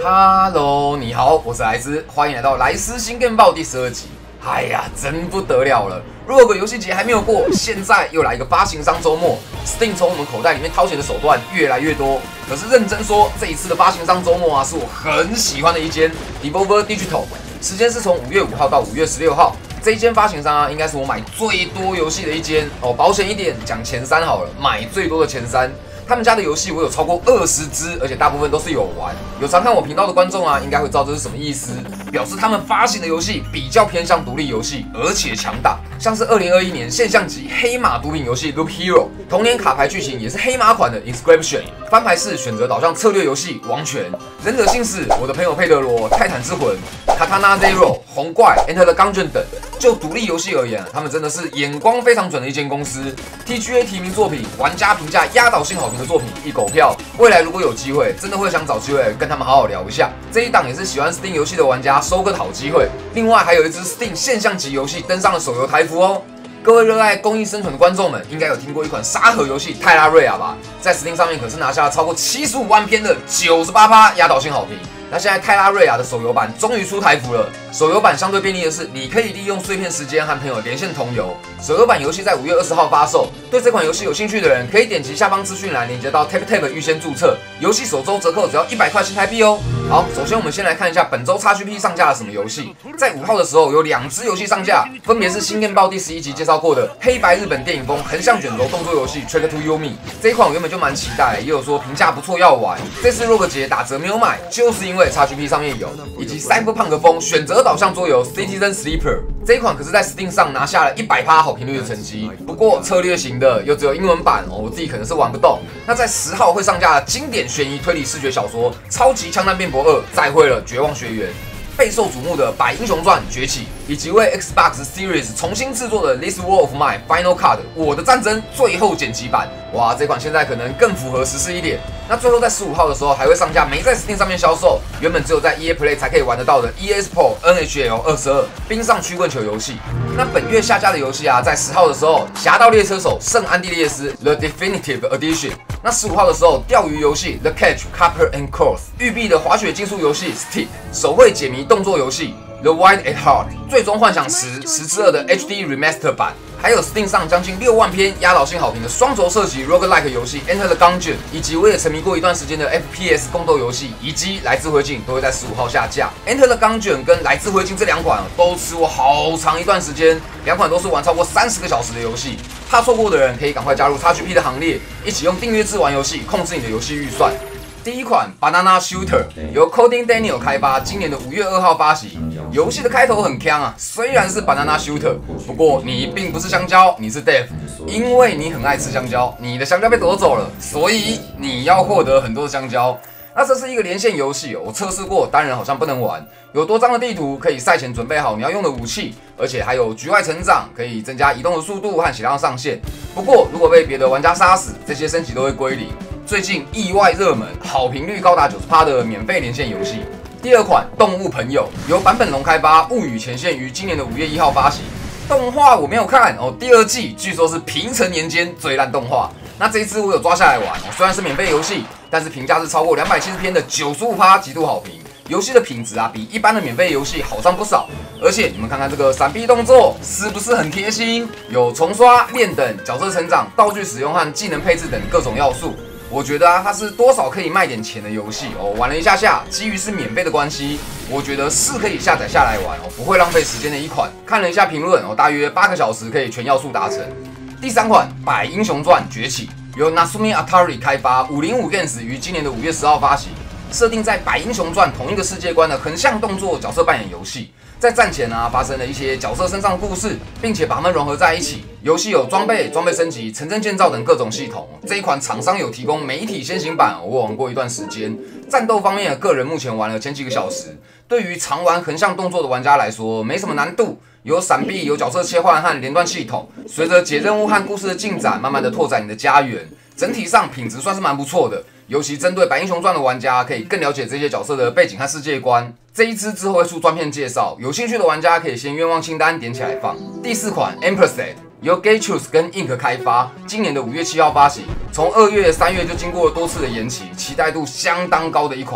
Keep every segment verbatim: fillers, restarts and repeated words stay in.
Hello， 你好，我是莱斯，欢迎来到莱斯新电报第十二集。哎呀，真不得了了！如果游戏节还没有过，现在又来一个发行商周末 ，Steam 从我们口袋里面掏钱的手段越来越多。可是认真说，这一次的发行商周末啊，是我很喜欢的一间 Devolver Digital， 时间是从五月五号到五月十六号。这一间发行商啊，应该是我买最多游戏的一间哦。保险一点，讲前三好了，买最多的前三。他们家的游戏我有超过二十支，而且大部分都是有玩。有常看我频道的观众啊，应该会知道这是什么意思，表示他们发行的游戏比较偏向独立游戏，而且强大。像是二零二一年现象级黑马毒品游戏 Loop Hero， 同年卡牌剧情也是黑马款的 Inscription， 翻牌式选择导向策略游戏王权，忍者信使、我的朋友佩德罗、泰坦之魂、Katana Zero、红怪、Enter the Gungeon 等。就独立游戏而言，他们真的是眼光非常准的一间公司。T G A 提名作品，玩家评价压倒性好评的作品一狗票。未来如果有机会，真的会想找机会跟他们好好聊一下。这一档也是喜欢 Steam 游戏的玩家收个好机会。另外还有一支 Steam 现象级游戏登上了手游台服哦。各位热爱公益生存的观众们，应该有听过一款沙盒游戏泰拉瑞亚吧？在 Steam 上面可是拿下了超过七十五万篇的 百分之九十八 压倒性好评。那现在泰拉瑞亚的手游版终于出台服了。手游版相对便利的是，你可以利用碎片时间和朋友连线同游。手游版游戏在五月二十号发售，对这款游戏有兴趣的人可以点击下方资讯栏连接到 TapTap 预先注册，游戏首周折扣只要一百块新台币哦。好，首先我们先来看一下本周 X G P 上架了什么游戏。在五号的时候有两支游戏上架，分别是新电报第十一集介绍过的黑白日本电影风横向卷轴动作游戏 Track to Yomi。这一款我原本就蛮期待，也有说评价不错要玩。这次 Rogue 节打折没有买，就是因为 X G P 上面有，以及 Cyberpunk 风选择导向桌游 Citizen Sleeper。这一款可是在 Steam 上拿下了 百分之百 好评率的成绩，不过策略型的又只有英文版哦，我自己可能是玩不动。那在十号会上架的经典悬疑推理视觉小说《超级枪弹辩驳二》再会了绝望学员。备受瞩目的《百英雄传崛起》，以及为 Xbox Series 重新制作的《This War of Mine Final Cut》我的战争最后剪辑版，哇，这款现在可能更符合时事一点。那最后在十五号的时候还会上架没在 Steam 上面销售，原本只有在 E A Play 才可以玩得到的 E A Sports N H L 二十二冰上曲棍球游戏。那本月下架的游戏啊，在十号的时候，《侠盗猎车手：圣安地列斯 The Definitive Edition》。那十五号的时候，钓鱼游戏 The Catch Copper and Cross， 育碧的滑雪竞速游戏 Steep， 手绘解谜动作游戏 The Wild at Heart， 最终幻想十十之二的 H D Remaster 版，还有 Steam 上将近六万篇压倒性好评的双轴射击 Roguelike 游戏 Enter the Gungeon， 以及我也沉迷过一段时间的 F P S 宫斗游戏以及来自灰烬都会在十五号下架。Enter the Gungeon 跟来自灰烬这两款都吃我好长一段时间，两款都是玩超过三十个小时的游戏。怕错过的人可以赶快加入 X G P 的行列，一起用订阅制玩游戏，控制你的游戏预算。第一款 Banana Shooter 由 Coding Daniel 开发，今年的五月二号发行。游戏的开头很鏘啊，虽然是 Banana Shooter， 不过你并不是香蕉，你是 Dev， 因为你很爱吃香蕉，你的香蕉被夺走了，所以你要获得很多的香蕉。那这是一个连线游戏，我测试过，单人好像不能玩。有多张的地图，可以赛前准备好你要用的武器，而且还有局外成长，可以增加移动的速度和血量上限。不过如果被别的玩家杀死，这些升级都会归零。最近意外热门，好评率高达 百分之九十 的免费连线游戏。第二款动物朋友由坂本龙开发，物语前线于今年的五月一号发行。动画我没有看哦，第二季据说是平成年间最烂动画。那这一支我有抓下来玩，虽然是免费游戏，但是评价是超过两百七十篇的 百分之九十五 极度好评。游戏的品质啊，比一般的免费游戏好上不少。而且你们看看这个闪避动作是不是很贴心？有重刷、练等、角色成长、道具使用和技能配置等各种要素。我觉得啊，它是多少可以卖点钱的游戏哦。玩了一下下，基于是免费的关系，我觉得是可以下载下来玩哦，不会浪费时间的一款。看了一下评论哦，大约八个小时可以全要素达成。第三款《百英雄传崛起》由 Nasumi Atari 开发，五零五 Games 于今年的五月十号发行。设定在《百英雄传》同一个世界观的横向动作角色扮演游戏，在战前啊发生了一些角色身上的故事，并且把它们融合在一起。游戏有装备、装备升级、城镇建造等各种系统。这一款厂商有提供媒体先行版，我玩过一段时间。战斗方面，个人目前玩了前几个小时，对于常玩横向动作的玩家来说，没什么难度。有闪避，有角色切换和连段系统，随着解任务和故事的进展，慢慢的拓展你的家园。整体上品质算是蛮不错的。尤其针对《百英雄传》的玩家，可以更了解这些角色的背景和世界观。这一支之后会出专片介绍，有兴趣的玩家可以先愿望清单点起来放。第四款 Ampersand 由 Gatechoose 跟 Ink 开发，今年的五月七号发行。从二月、三月就经过了多次的延期，期待度相当高的一款。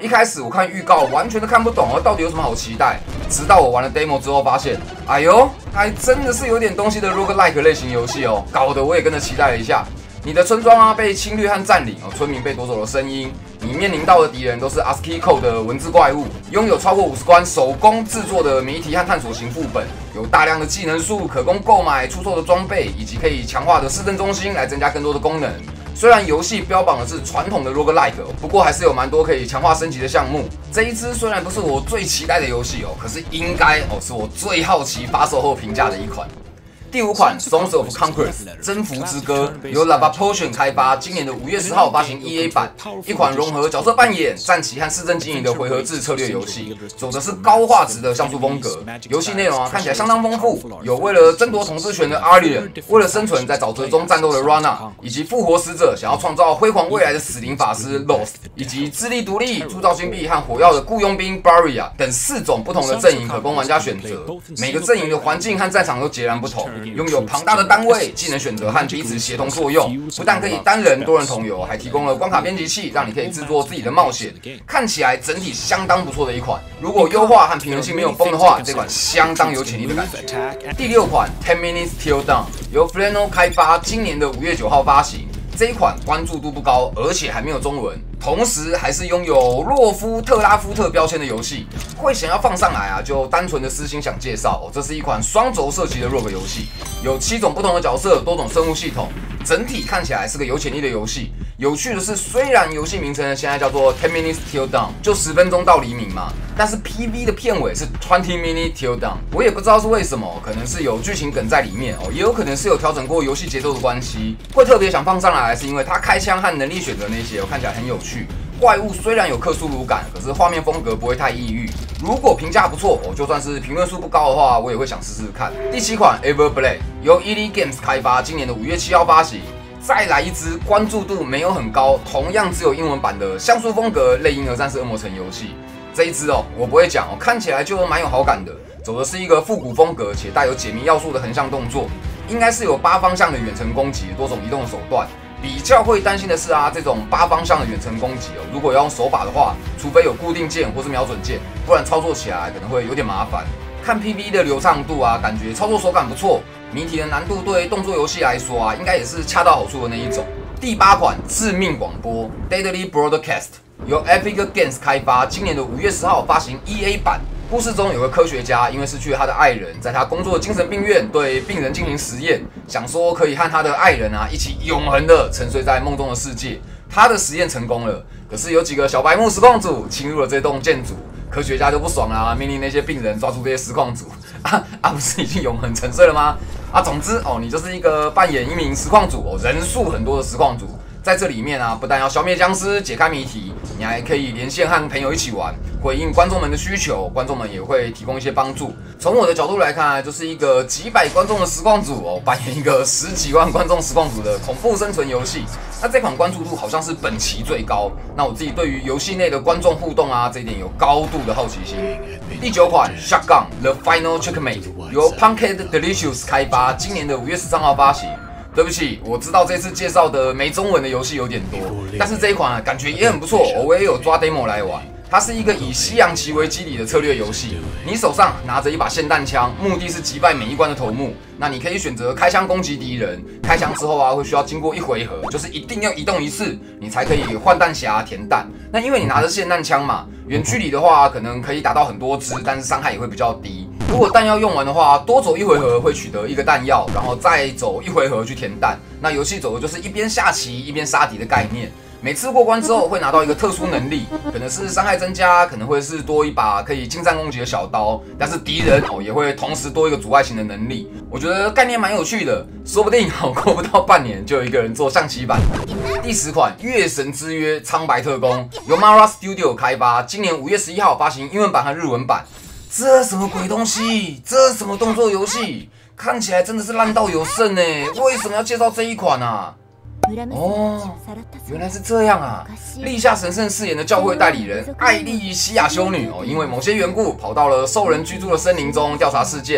一开始我看预告完全都看不懂啊，到底有什么好期待？直到我玩了 demo 之后，发现，哎呦，还真的是有点东西的 roguelike 类型游戏哦，搞得我也跟着期待了一下。你的村庄啊被侵略和占领哦，村民被夺走了声音，你面临到的敌人都是 A S C I I code 的文字怪物，拥有超过五十关手工制作的谜题和探索型副本，有大量的技能树可供购买、出售的装备，以及可以强化的市政中心来增加更多的功能。虽然游戏标榜的是传统的 roguelike， 不过还是有蛮多可以强化升级的项目。这一支虽然不是我最期待的游戏哦，可是应该哦是我最好奇发售后评价的一款。第五款 Songs of Conquest 征服之歌由 Lava Potion 开发，今年的五月十号发行 E A 版，一款融合角色扮演、战棋和市政经营的回合制策略游戏，走的是高画质的像素风格。游戏内容啊看起来相当丰富，有为了争夺统治权的 Arlian， 为了生存在沼泽中战斗的 Rana， 以及复活死者想要创造辉煌未来的死灵法师 Lost， 以及智力独立、铸造金币和火药的雇佣兵 Barrier 等四种不同的阵营可供玩家选择。每个阵营的环境和战场都截然不同。拥有庞大的单位、技能选择和彼此协同作用，不但可以单人、多人同游，还提供了关卡编辑器，让你可以制作自己的冒险。看起来整体相当不错的一款。如果优化和平衡性没有崩的话，这款相当有潜力的感觉。第六款 Ten Minutes Till Dawn 由 Flannel 开发，今年的五月九号发行。这一款关注度不高，而且还没有中文，同时还是拥有洛夫特拉夫特标签的游戏。会想要放上来啊，就单纯的私心想介绍哦，这是一款双轴射击的 rogue 游戏，有七种不同的角色，多种生物系统，整体看起来是个有潜力的游戏。有趣的是，虽然游戏名称现在叫做 Ten Minutes Till Dawn， 就十分钟到黎明嘛，但是 P V 的片尾是 Twenty Minutes Till Dawn， 我也不知道是为什么，可能是有剧情梗在里面哦，也有可能是有调整过游戏节奏的关系。会特别想放上来，是因为它开枪和能力选择那些，我看起来很有趣。怪物虽然有克苏鲁感，可是画面风格不会太抑郁。如果评价不错，哦，就算是评论数不高的话，我也会想试试看。第七款 Everblade 由 E D Games 开发，今年的五月七号发行。再来一支关注度没有很高，同样只有英文版的像素风格类婴儿战士恶魔城游戏。这一支哦，我不会讲哦，看起来就蛮有好感的，走的是一个复古风格且带有解谜要素的横向动作，应该是有八方向的远程攻击，多种移动的手段。比较会担心的是啊，这种八方向的远程攻击哦，如果要用手把的话，除非有固定键或是瞄准键，不然操作起来可能会有点麻烦。看 P V 的流畅度啊，感觉操作手感不错。谜题的难度对动作游戏来说啊，应该也是恰到好处的那一种。第八款致命广播 Deadly Broadcast 由 Epic Games 开发，今年的五月十号发行 E A 版。故事中有个科学家，因为失去了他的爱人，在他工作的精神病院对病人进行实验，想说可以和他的爱人啊一起永恒的沉睡在梦中的世界。他的实验成功了，可是有几个小白目实况组侵入了这栋建筑，科学家就不爽啦，命令那些病人抓住这些实况组。啊啊，不是已经永恒沉睡了吗？啊，总之哦，你就是一个扮演一名实况组哦，人数很多的实况组。在这里面啊，不但要消灭僵尸、解开谜题，你还可以连线和朋友一起玩，回应观众们的需求，观众们也会提供一些帮助。从我的角度来看，就是一个几百观众的实况组哦，扮演一个十几万观众实况组的恐怖生存游戏。那这款关注度好像是本期最高。那我自己对于游戏内的观众互动啊，这一点有高度的好奇心。第九款 Shotgun The Final Checkmate 由 Punked Delicious 开发，今年的五月十三号发行。对不起，我知道这次介绍的没中文的游戏有点多，但是这一款啊感觉也很不错，我也有抓 demo 来玩。它是一个以西洋棋为基底的策略游戏，你手上拿着一把霰弹枪，目的是击败每一关的头目。那你可以选择开枪攻击敌人，开枪之后啊会需要经过一回合，就是一定要移动一次，你才可以换弹匣填弹。那因为你拿着霰弹枪嘛，远距离的话可能可以打到很多支，但是伤害也会比较低。如果弹药用完的话，多走一回合会取得一个弹药，然后再走一回合去填弹。那游戏走的就是一边下棋一边杀敌的概念。每次过关之后会拿到一个特殊能力，可能是伤害增加，可能会是多一把可以近战攻击的小刀，但是敌人哦也会同时多一个阻碍型的能力。我觉得概念蛮有趣的，说不定好过不到半年就有一个人做象棋版。第十款《月神之约：苍白特工》由 Mara Studio 开发，今年五月十一号发行英文版和日文版。这什么鬼东西？这什么动作游戏？看起来真的是烂到有剩哎！为什么要介绍这一款啊？哦，原来是这样啊！立夏神圣饰演的教会代理人艾莉西亚修女哦，因为某些缘故跑到了兽人居住的森林中调查事件，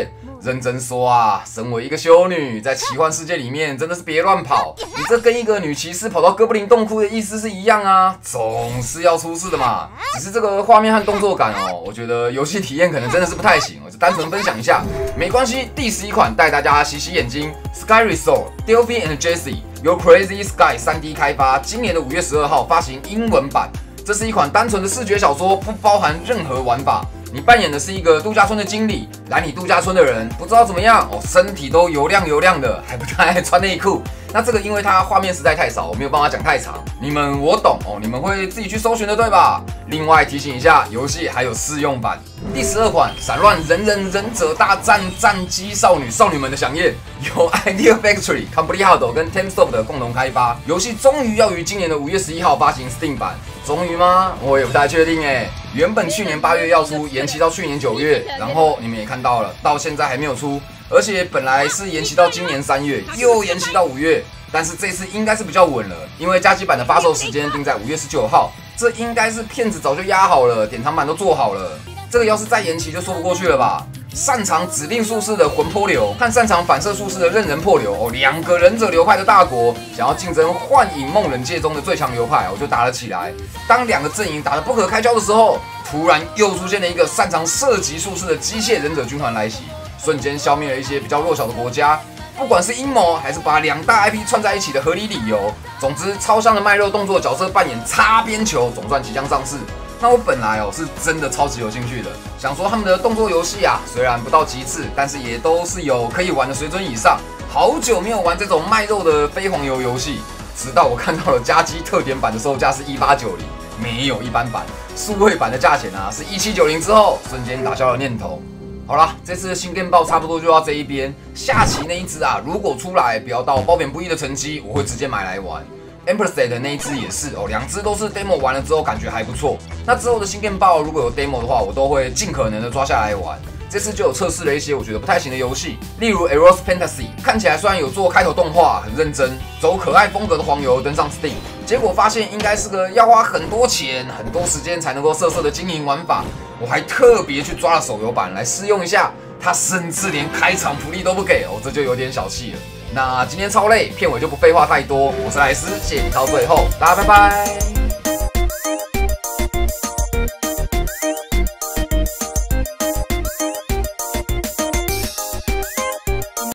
认真说啊，身为一个修女，在奇幻世界里面真的是别乱跑。你这跟一个女骑士跑到哥布林洞窟的意思是一样啊，总是要出事的嘛。只是这个画面和动作感哦，我觉得游戏体验可能真的是不太行，我就单纯分享一下，没关系。第十一款带大家洗洗眼睛 ，Sky Resort，Delphi and Jessie 由 Crazy Sky 三 D 开发，今年的五月十二号发行英文版。这是一款单纯的视觉小说，不包含任何玩法。你扮演的是一个度假村的经理，来你度假村的人不知道怎么样哦，身体都油亮油亮的，还不太爱穿内裤。那这个因为它画面实在太少，我没有办法讲太长。你们我懂哦，你们会自己去搜寻的对吧？另外提醒一下，游戏还有试用版。第十二款《闪乱人人忍者大战战机少女少女们的响宴》，由 Idea Factory、Compleado 跟 Teamsoft 共同开发，游戏终于要于今年的五月十一号发行 Steam 版。终于吗？我也不太确定哎。原本去年八月要出，延期到去年九月，然后你们也看到了，到现在还没有出，而且本来是延期到今年三月，又延期到五月。但是这次应该是比较稳了，因为加急版的发售时间定在五月十九号，这应该是片子早就压好了，典藏版都做好了。这个要是再延期就说不过去了吧？擅长指定术式的魂魄流和擅长反射术式的刃人魄流哦，两个忍者流派的大国想要竞争幻影梦人界中的最强流派，我就打了起来。当两个阵营打得不可开交的时候，突然又出现了一个擅长射击术式的机械忍者军团来袭，瞬间消灭了一些比较弱小的国家。不管是阴谋还是把两大 I P 串在一起的合理理由，总之超香的卖肉动作角色扮演擦边球总算即将上市。那我本来哦是真的超级有兴趣的，想说他们的动作游戏啊，虽然不到极致，但是也都是有可以玩的水准以上。好久没有玩这种卖肉的非黄油游戏，直到我看到了加机特典版的售价是一八九零，没有一般版，数位版的价钱啊是一七九零之后，瞬间打消了念头。好啦，这次的新电报差不多就到这一边。下期那一只啊，如果出来不要到褒贬不一的成绩，我会直接买来玩。Ampersand 的那一只也是哦，两只都是 demo 玩了之后感觉还不错。那之后的新电报如果有 demo 的话，我都会尽可能的抓下来玩。这次就有测试了一些我觉得不太行的游戏，例如 Eros Fantasy， 看起来虽然有做开头动画，很认真，走可爱风格的黄油登上 Steam， 结果发现应该是个要花很多钱、很多时间才能够色色的经营玩法。我还特别去抓了手游版来试用一下，它甚至连开场福利都不给哦，这就有点小气了。那今天超累，片尾就不废话太多，我是莱斯，谢谢你到最后，大家拜拜。